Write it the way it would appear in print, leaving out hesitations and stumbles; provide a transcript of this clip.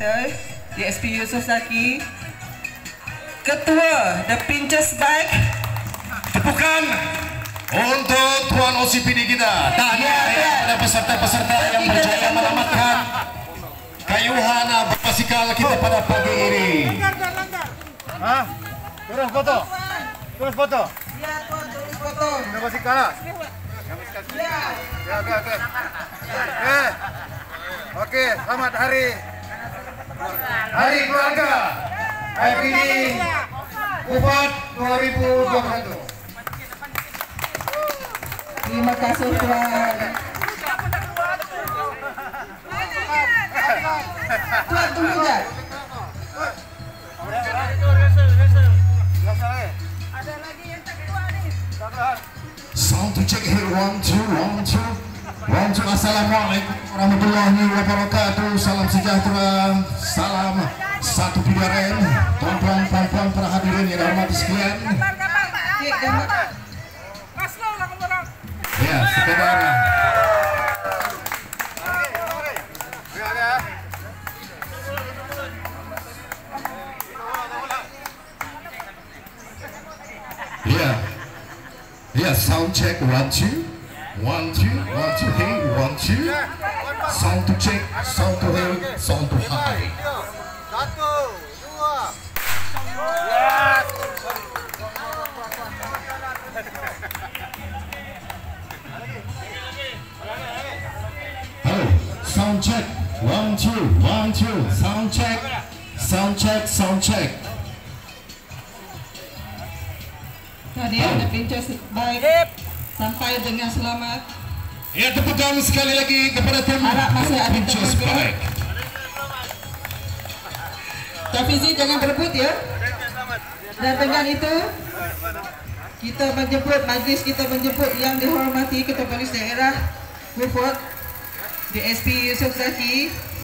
kita, DSP Yusof Zaki, Ketua The Pinchers Bike. Tepukan untuk Tuan OCPD kita. Tahniah kepada peserta-peserta yang berjaya menyelamatkan kayuhan basikal kita pada pagi ini. Terus foto. Terus foto. Ya, Tuan, terus foto. Ada basikal lah. Ya, oke. Oke, selamat hari keluarga IPD Kupat 2021. Terima kasih, Tuan. Tuan, tunggu tak? Ada lagi yang tak keluar nih. Sound to check here, 1 2 1 2 Assalamualaikum warahmatullahi wabarakatuh. Salam sejahtera, salam satu PDRM. Tuan-tuan, puan-puan, para hadirin yang dihormati sekalian. Ya, sekedar ya, sound check 1 2 1 2 hey 1 2 sound to check, sound to hey, sound to high. 1 2 yes. Oh, sound check 1 2 1 2 sound check, sound check, sound check. Tadi ada Pinchers Bike sampai dengan selamat. Ya, tepukan sekali lagi kepada tim Harap masih ada Pinchers tenaga. Bike. Tafizi, jangan berebut ya. Dan dengan itu kita menjemput, majlis kita menjemput yang dihormati Ketua Polis Daerah Beaufort, DSP Yusof Zaki,